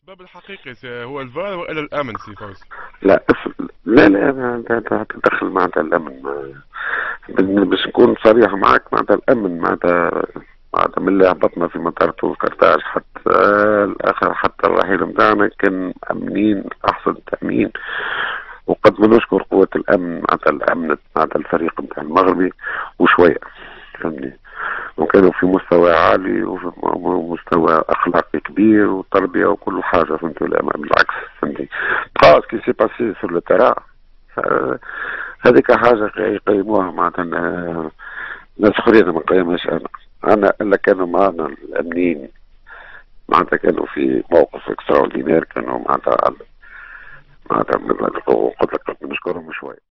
السبب الحقيقي هو الفار ولا الامن سي فوز؟ لا لا لا، أنت تدخل معناتها الامن باش نكون صريح معك، معناتها الامن معناتها من اللي هبطنا في مطار طول كرتاج حتى الاخر، حتى الرحيل متاعنا كان امنين احسن تامين. وقد ما نشكر قوة الامن، معناتها الامن معناتها الفريق متاع المغربي وشوية، فهمني. وكانوا في مستوى عالي وفي مستوى اخلاقي كبير وتربيه وكل حاجه، فهمت ولا؟ بالعكس، فهمتني. خلاص كي سي باسي سور لو تيران، هذيك حاجه يقيموها معناتها ناس اخرين، ما قيمهاش انا. انا الا كانوا معنا الامنيين، معناتها كانوا في موقف اكستراوردينير، كانوا معناتها قلت لك نشكرهم شوي.